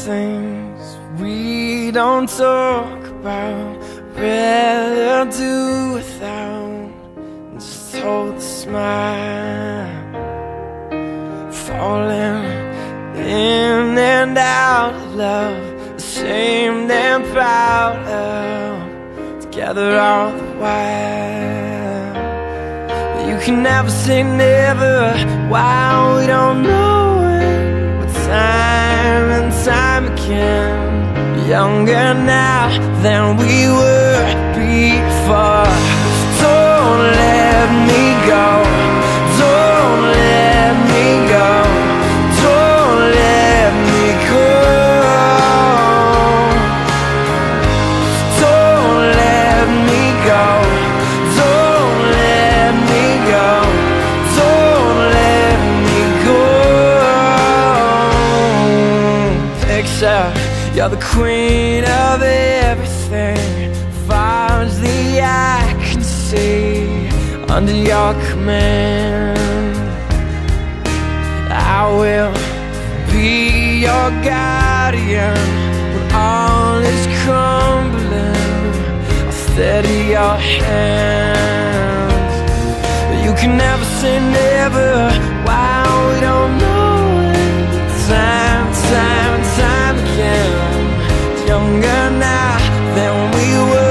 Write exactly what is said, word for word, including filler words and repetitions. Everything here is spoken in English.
things we don't talk about, rather do without. Just hold the smile, falling in and out of love, ashamed and proud of, together all the while. But you can never say never while we don't know it. But time and time again, younger now than we were before. Don't let me go, don't let me go, don't let me go. Don't let me go, don't let me go, don't let me go. Picture you're the queen of everything, far as the eye can see. Under your command, I will be your guardian. When all is crumbling, I'll steady your hands. But you can never say never while we don't know it. Time, time, time again, younger now than we were.